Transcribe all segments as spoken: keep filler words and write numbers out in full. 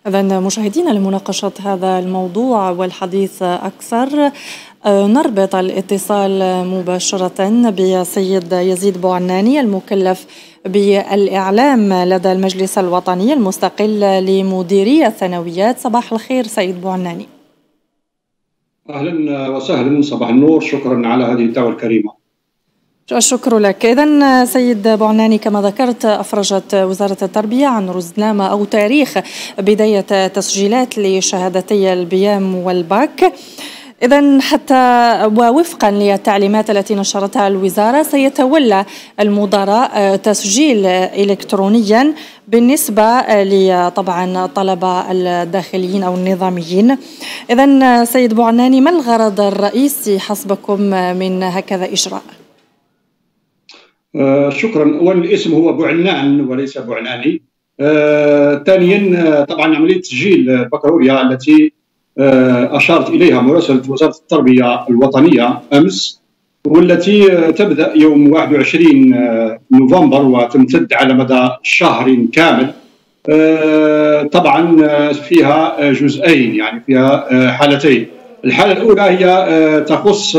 إذن مشاهدينا لمناقشة هذا الموضوع والحديث أكثر نربط الاتصال مباشرة بسيد يزيد بوعناني المكلف بالإعلام لدى المجلس الوطني المستقل لمديرية الثانويات. صباح الخير سيد بوعناني. أهلا وسهلا، صباح النور، شكرا على هذه الدعوة الكريمة. الشكر لك. إذن سيد بوعناني، كما ذكرت أفرجت وزارة التربية عن رزنامة أو تاريخ بداية تسجيلات لشهادتي البيام والباك. إذن حتى ووفقا للتعليمات التي نشرتها الوزارة سيتولى المدراء تسجيل إلكترونيا بالنسبة لطبعا الطلبة الداخليين أو النظاميين. إذن سيد بوعناني، ما الغرض الرئيسي حسبكم من هكذا إجراء؟ آه شكرا. أولا الاسم هو بوعنان وليس بوعناني. آه ثانيا طبعا عملية تسجيل البكالوريا التي أشارت إليها مراسلة وزارة التربية الوطنية أمس، والتي تبدأ يوم واحد وعشرين نوفمبر وتمتد على مدى شهر كامل. طبعا فيها جزئين، يعني فيها حالتين. الحالة الأولى هي تخص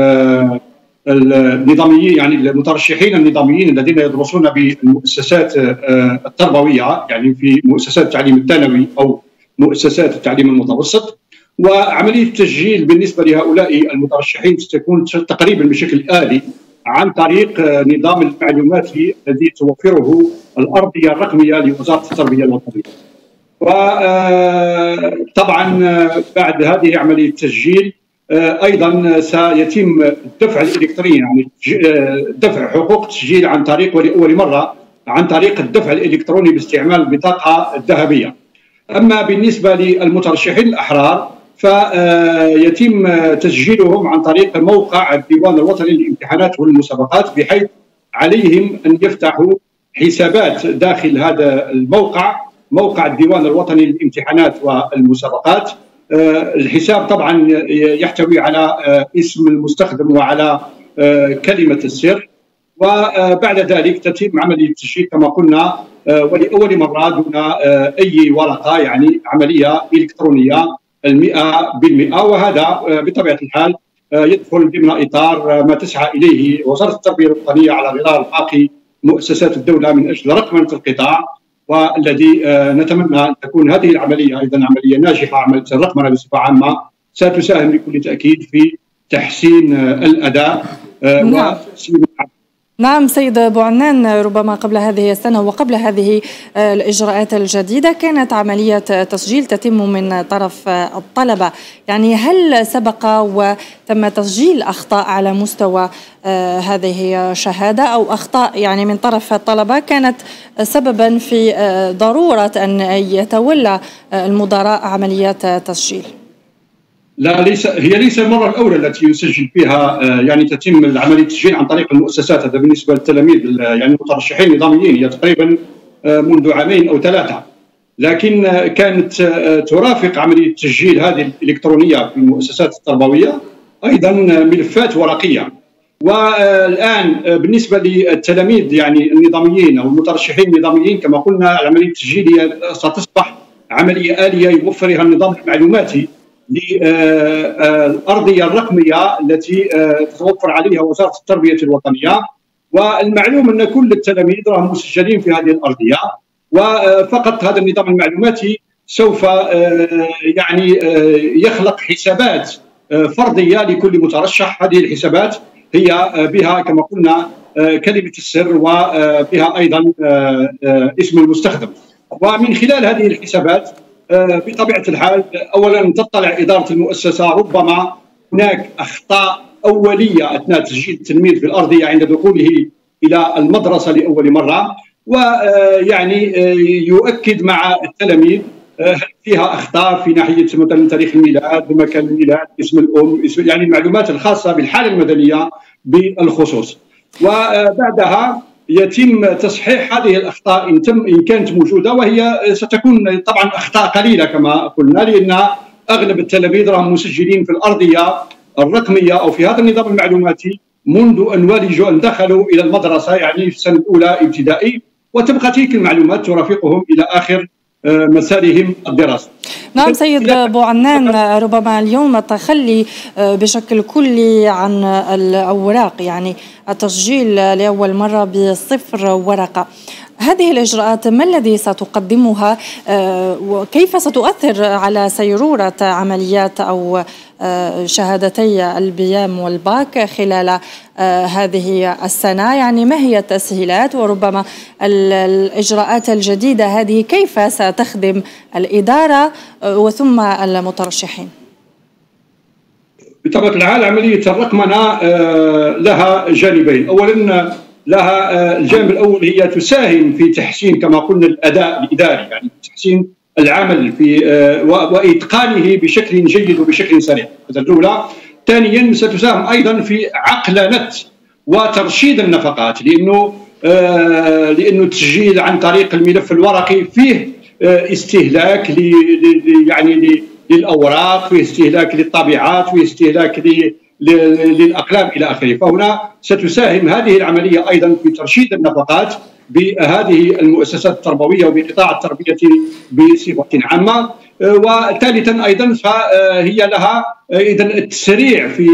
النظاميين، يعني المترشحين النظاميين الذين يدرسون بالمؤسسات التربوية، يعني في مؤسسات التعليم الثانوي أو مؤسسات التعليم المتوسط. وعملية التسجيل بالنسبة لهؤلاء المترشحين ستكون تقريبا بشكل آلي عن طريق نظام المعلوماتي الذي توفره الأرضية الرقمية لوزارة التربية الوطنية. وطبعا بعد هذه عملية التسجيل أيضا سيتم الدفع الإلكتروني، يعني دفع حقوق التسجيل عن طريق ولأول مرة عن طريق الدفع الإلكتروني باستعمال البطاقة الذهبية. أما بالنسبة للمترشحين الأحرار فيتم تسجيلهم عن طريق موقع الديوان الوطني للامتحانات والمسابقات، بحيث عليهم أن يفتحوا حسابات داخل هذا الموقع، موقع الديوان الوطني للامتحانات والمسابقات. الحساب طبعا يحتوي على اسم المستخدم وعلى كلمة السر، وبعد ذلك تتم عملية التسجيل كما قلنا ولأول مرة دون أي ورقة، يعني عملية إلكترونية المئة بالمئة. وهذا بطبيعة الحال يدخل ضمن إطار ما تسعى إليه وزارة التربية الوطنية على غرار باقي مؤسسات الدولة من أجل رقمنة القطاع، والذي نتمنى أن تكون هذه العملية أيضا عملية ناجحة. عملية الرقمنة بصفة عامة ستساهم بكل تأكيد في تحسين الأداء وتحسين نعم سيد بوعنان، ربما قبل هذه السنة وقبل هذه الإجراءات الجديدة كانت عملية تسجيل تتم من طرف الطلبة، يعني هل سبق وتم تسجيل أخطاء على مستوى هذه الشهادة أو أخطاء يعني من طرف الطلبة كانت سببا في ضرورة أن يتولى المدراء عمليات تسجيل؟ لا، ليس هي ليس المرة الأولى التي يسجل فيها، يعني تتم عملية التسجيل عن طريق المؤسسات. هذا بالنسبة للتلاميذ يعني المترشحين النظاميين هي تقريبا منذ عامين أو ثلاثة، لكن كانت ترافق عملية التسجيل هذه الإلكترونية في المؤسسات التربوية أيضا ملفات ورقية. والآن بالنسبة للتلاميذ يعني النظاميين أو المترشحين النظاميين كما قلنا عملية التسجيل ستصبح عملية آلية يوفرها النظام المعلوماتي للأرضية الرقمية التي تتوفر عليها وزارة التربية الوطنية. والمعلوم أن كل التلاميذ راهم مسجلين في هذه الأرضية، وفقط هذا النظام المعلوماتي سوف يعني يخلق حسابات فردية لكل مترشح. هذه الحسابات هي بها كما قلنا كلمة السر وبها أيضا اسم المستخدم. ومن خلال هذه الحسابات بطبيعة الحال أولا تطلع إدارة المؤسسة ربما هناك أخطاء أولية أثناء تسجيل التلميذ في الأرضية عند دخوله إلى المدرسة لأول مرة، ويعني يؤكد مع التلاميذ هل فيها أخطاء في ناحية مثلا تاريخ الميلاد، مكان الميلاد، اسم الأم، اسم يعني المعلومات الخاصة بالحالة المدنية بالخصوص. وبعدها يتم تصحيح هذه الأخطاء إن تم إن كانت موجودة، وهي ستكون طبعا أخطاء قليلة كما قلنا، لأن أغلب التلاميذ راهم مسجلين في الأرضية الرقمية أو في هذا النظام المعلوماتي منذ أن ولجوا أن دخلوا إلى المدرسة، يعني في السنة الأولى ابتدائي، وتبقى تلك المعلومات ترافقهم إلى آخر مسارهم الدراسي. نعم سيد بوعنان، ربما اليوم التخلي بشكل كلي عن الأوراق، يعني التسجيل لأول مرة بصفر ورقة، هذه الإجراءات ما الذي ستقدمها وكيف ستؤثر على سيرورة عمليات أو شهادتي البيام والباك خلال هذه السنة؟ يعني ما هي التسهيلات وربما الإجراءات الجديدة هذه كيف ستخدم الإدارة وثم المترشحين؟ بطبيعة الحال عملية الرقمنة لها جانبين. أولا لها الجانب الأول هي تساهم في تحسين كما قلنا الأداء الإداري، يعني تحسين العمل في وإتقانه بشكل جيد وبشكل سريع، هذا الأولى. ثانيا ستساهم أيضا في عقلنة وترشيد النفقات، لأنه لأنه التسجيل عن طريق الملف الورقي فيه استهلاك ل يعني للأوراق، فيه استهلاك للطابعات، فيه استهلاك للأقلام إلى آخره. فهنا ستساهم هذه العملية أيضا في ترشيد النفقات بهذه المؤسسات التربوية وبقطاع التربية بصفة عامة. وثالثا أيضا فهي لها إذا التسريع في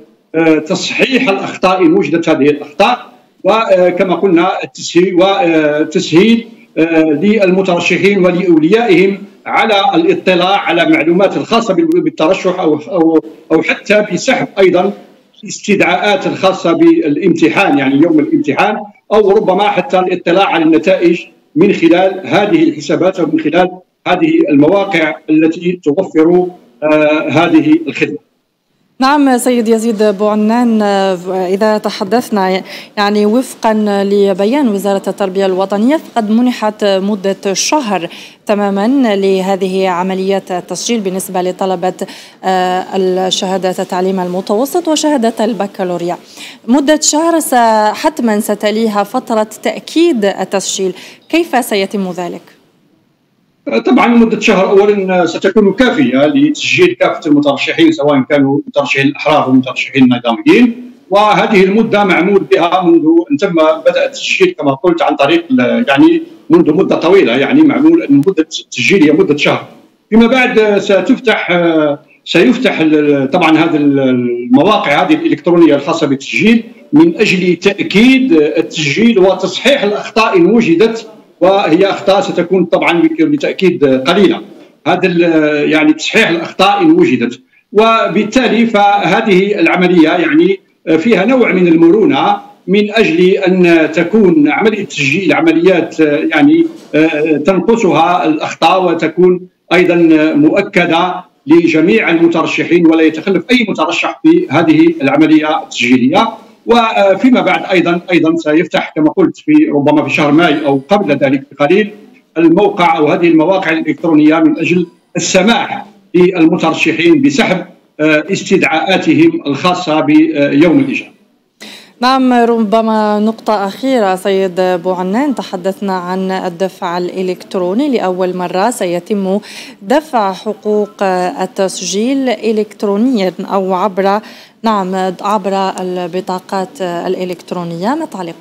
تصحيح الأخطاء إن وجدت هذه الأخطاء، وكما قلنا التسهيل وتسهيل للمترشحين ولأوليائهم على الاطلاع على معلومات الخاصة بالترشح أو أو أو حتى بسحب أيضا الاستدعاءات الخاصة بالامتحان، يعني يوم الامتحان، أو ربما حتى الاطلاع على النتائج من خلال هذه الحسابات أو من خلال هذه المواقع التي توفر آه هذه الخدمة. نعم سيد يزيد بوعنان، إذا تحدثنا يعني وفقا لبيان وزارة التربية الوطنية فقد منحت مدة شهر تماما لهذه عمليات التسجيل بالنسبة لطلبة الشهادات التعليم المتوسط وشهادة البكالوريا. مدة شهر حتما ستليها فترة تأكيد التسجيل، كيف سيتم ذلك؟ طبعا مدة شهر أولا ستكون كافية لتسجيل كافة المترشحين سواء كانوا مترشحين الأحرار أو مترشحين النظاميين، وهذه المدة معمول بها منذ أن تم بدأ التسجيل كما قلت عن طريق يعني منذ مدة طويلة، يعني معمول أن مدة التسجيل هي مدة شهر. فيما بعد ستفتح سيفتح طبعا هذه المواقع هذه الإلكترونية الخاصة بالتسجيل من أجل تأكيد التسجيل وتصحيح الأخطاء إن وجدت، وهي اخطاء ستكون طبعا بالتاكيد قليله، هذا يعني تصحيح الاخطاء ان وجدت. وبالتالي فهذه العمليه يعني فيها نوع من المرونه من اجل ان تكون عمليه تسجيل عمليات يعني تنقصها الاخطاء وتكون ايضا مؤكده لجميع المترشحين ولا يتخلف اي مترشح في هذه العمليه التسجيليه. وفيما بعد ايضا ايضا سيفتح كما قلت في ربما في شهر ماي او قبل ذلك بقليل الموقع او هذه المواقع الالكترونيه من اجل السماح للمترشحين بسحب استدعاءاتهم الخاصه بيوم الاجابه. نعم، ربما نقطة أخيرة سيد بوعنان، تحدثنا عن الدفع الإلكتروني، لأول مرة سيتم دفع حقوق التسجيل إلكترونيا أو عبر نعم عبر البطاقات الإلكترونية، ما تعليقكم؟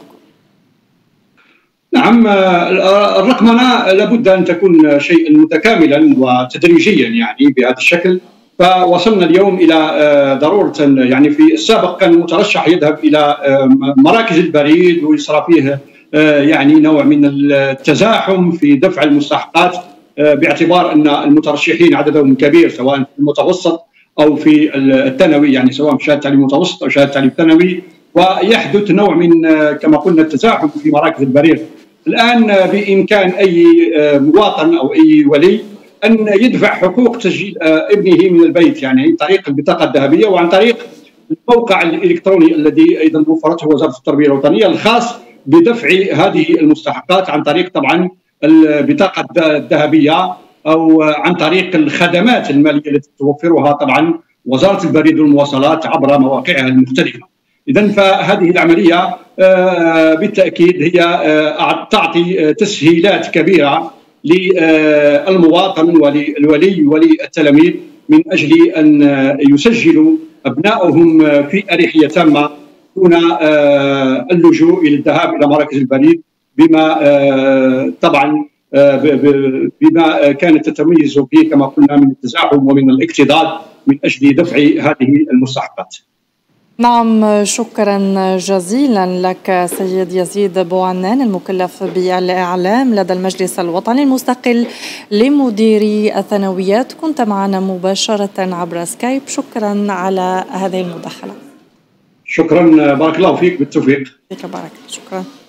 نعم، الرقمنة لابد أن تكون شيئا متكاملا وتدريجيا يعني بهذا الشكل. فوصلنا اليوم الى ضروره، يعني في السابق كان المترشح يذهب الى مراكز البريد ويصرى فيه يعني نوع من التزاحم في دفع المستحقات، باعتبار ان المترشحين عددهم كبير سواء في المتوسط او في الثانوي، يعني سواء في شهاده تعليم متوسط او شهاده تعليم ثانوي، ويحدث نوع من كما قلنا التزاحم في مراكز البريد. الان بامكان اي مواطن او اي ولي أن يدفع حقوق تسجيل ابنه من البيت، يعني عن طريق البطاقة الذهبية وعن طريق الموقع الإلكتروني الذي أيضا وفرته وزارة التربية الوطنية الخاص بدفع هذه المستحقات عن طريق طبعا البطاقة الذهبية أو عن طريق الخدمات المالية التي توفرها طبعا وزارة البريد والمواصلات عبر مواقعها المختلفة. إذن فهذه العملية بالتأكيد هي تعطي تسهيلات كبيرة للمواطن وللولي وللتلاميذ من أجل أن يسجلوا أبنائهم في أريحية تامة دون اللجوء إلى الذهاب إلى مراكز البريد، بما طبعا بما كانت تتميز به كما قلنا من التزاحم ومن الاكتظاظ من أجل دفع هذه المستحقات. نعم، شكرا جزيلا لك سيد يزيد بوعنان المكلف بالإعلام لدى المجلس الوطني المستقل لمديري الثانويات، كنت معنا مباشرة عبر سكايب. شكرا على هذه المداخلة. شكرا، بارك الله فيك، بالتوفيق. فيك بارك، شكرا.